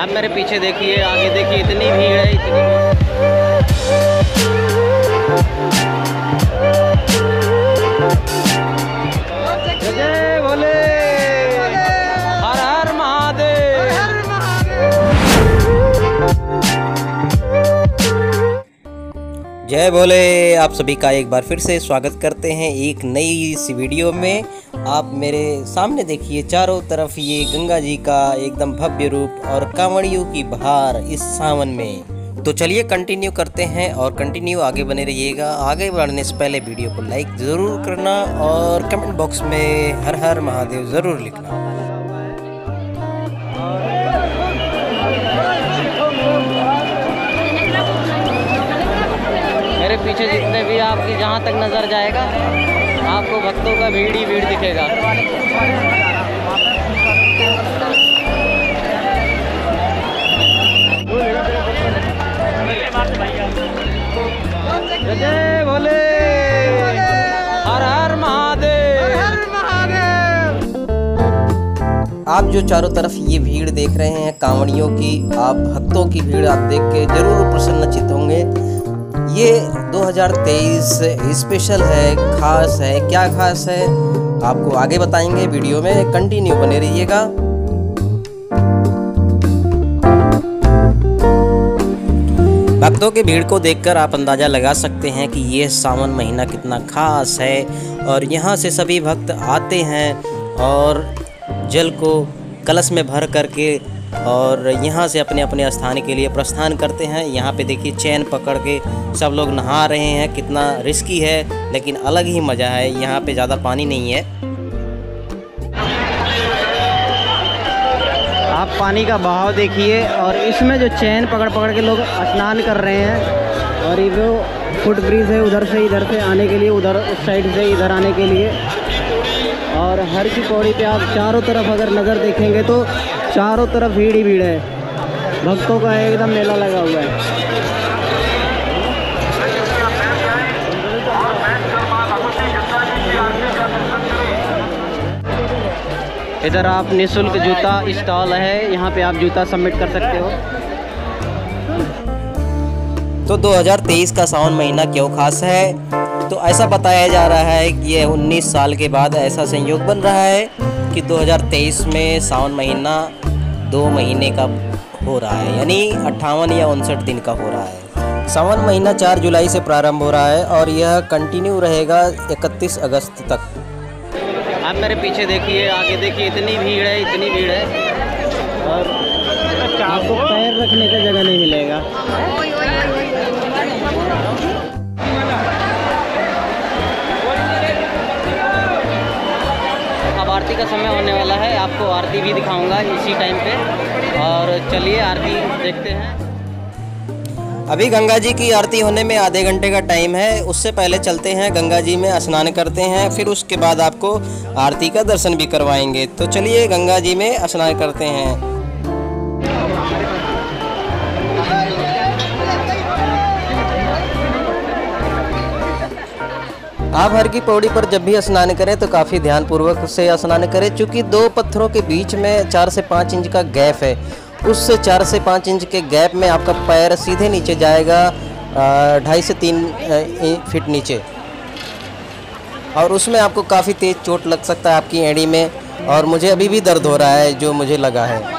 आप मेरे पीछे देखिए, आगे देखिए, इतनी भीड़ है, इतनी जय भोले, हर हर महादेव। जय भोले। आप सभी का एक बार फिर से स्वागत करते हैं एक नई सी वीडियो में। आप मेरे सामने देखिए, चारों तरफ ये गंगा जी का एकदम भव्य रूप और कांवड़ियों की बहार इस सावन में। तो चलिए कंटिन्यू करते हैं और कंटिन्यू आगे बने रहिएगा। आगे बढ़ने से पहले वीडियो को लाइक ज़रूर करना और कमेंट बॉक्स में हर हर महादेव ज़रूर लिखना। मेरे पीछे जितने भी आपकी जहाँ तक नज़र जाएगा आपको भक्तों का भीड़ ही भीड़ दिखेगा। जय भोले, हर हर महादेव। आप जो चारों तरफ ये भीड़ देख रहे हैं कांवड़ियों की, आप भक्तों की भीड़ आप देख के जरूर प्रसन्नचित होंगे। ये 2023 स्पेशल है, खास है। क्या खास है आपको आगे बताएंगे, वीडियो में कंटिन्यू बने रहिएगा। भक्तों की भीड़ को देखकर आप अंदाज़ा लगा सकते हैं कि ये सावन महीना कितना खास है। और यहाँ से सभी भक्त आते हैं और जल को कलश में भर करके और यहाँ से अपने अपने स्थान के लिए प्रस्थान करते हैं। यहाँ पे देखिए चैन पकड़ के सब लोग नहा रहे हैं। कितना रिस्की है लेकिन अलग ही मज़ा है। यहाँ पे ज़्यादा पानी नहीं है। आप पानी का बहाव देखिए और इसमें जो चैन पकड़ पकड़ के लोग स्नान कर रहे हैं। और ये जो फुट ब्रिज है उधर से इधर से आने के लिए, उधर उस साइड से इधर आने के लिए। और हर की पौड़ी पे आप चारों तरफ अगर नज़र देखेंगे तो चारों तरफ भीड़ ही भीड़ है। भक्तों का एकदम मेला लगा हुआ है। इधर आप निःशुल्क जूता स्टॉल है, यहाँ पे आप जूता सबमिट कर सकते हो। तो 2023 का सावन महीना क्यों खास है? तो ऐसा बताया जा रहा है कि ये 19 साल के बाद ऐसा संयोग बन रहा है कि 2023 में सावन महीना 2 महीने का हो रहा है, यानी 58 या 59 दिन का हो रहा है। सावन महीना 4 जुलाई से प्रारंभ हो रहा है और यह कंटिन्यू रहेगा 31 अगस्त तक। आप मेरे पीछे देखिए, आगे देखिए, इतनी भीड़ है, इतनी भीड़ है। और आपको पैर रखने का जगह नहीं मिलेगा। अब आरती का समय होने वाला है, आपको आरती भी दिखाऊंगा इसी टाइम पे। और चलिए आरती देखते हैं। अभी गंगा जी की आरती होने में आधे घंटे का टाइम है। उससे पहले चलते हैं गंगा जी में स्नान करते हैं, फिर उसके बाद आपको आरती का दर्शन भी करवाएंगे। तो चलिए गंगा जी में स्नान करते हैं। आप हर की पौड़ी पर जब भी स्नान करें तो काफ़ी ध्यानपूर्वक से स्नान करें, क्योंकि 2 पत्थरों के बीच में 4 से 5 इंच का गैप है। उस 4 से 5 इंच के गैप में आपका पैर सीधे नीचे जाएगा 2.5 से 3 फीट नीचे, और उसमें आपको काफ़ी तेज़ चोट लग सकता है आपकी एड़ी में। और मुझे अभी भी दर्द हो रहा है जो मुझे लगा है।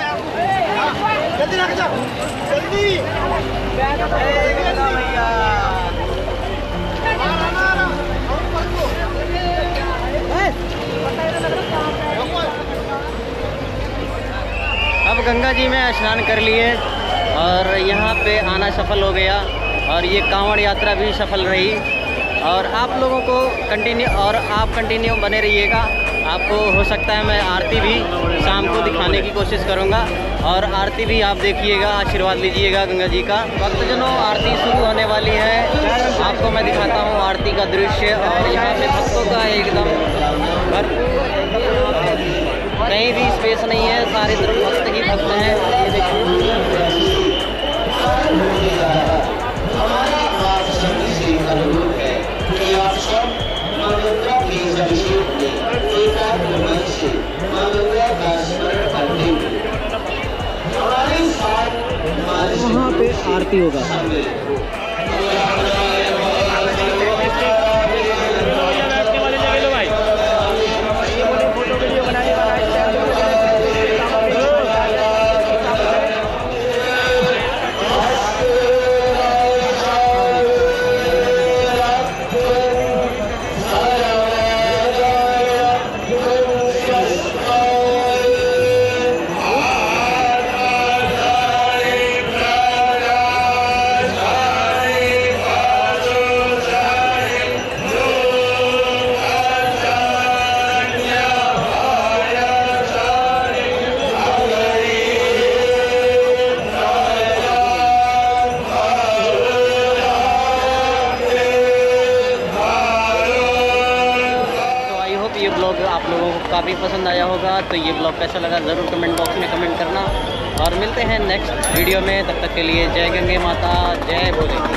अब गंगा जी में स्नान कर लिए और यहाँ पे आना सफल हो गया और ये कांवड़ यात्रा भी सफल रही। और आप लोगों को कंटिन्यू बने रहिएगा। आपको हो सकता है मैं आरती भी शाम को दिखाने की कोशिश करूँगा और आरती भी आप देखिएगा, आशीर्वाद लीजिएगा गंगा जी का। भक्तजनों, आरती शुरू होने वाली है। आपको मैं दिखाता हूँ आरती का दृश्य। और यहाँ पे भक्तों का एकदम भरपूर, कहीं भी स्पेस नहीं है, सारे तरफ भक्त ही भक्त हैं। ये देखिए हमारे वहाँ पे आरती होगा। ये ब्लॉग आप लोगों को काफ़ी पसंद आया होगा। तो ये ब्लॉग कैसा लगा ज़रूर कमेंट बॉक्स में कमेंट करना, और मिलते हैं नेक्स्ट वीडियो में। तब तक के लिए जय गंगे माता, जय भोले।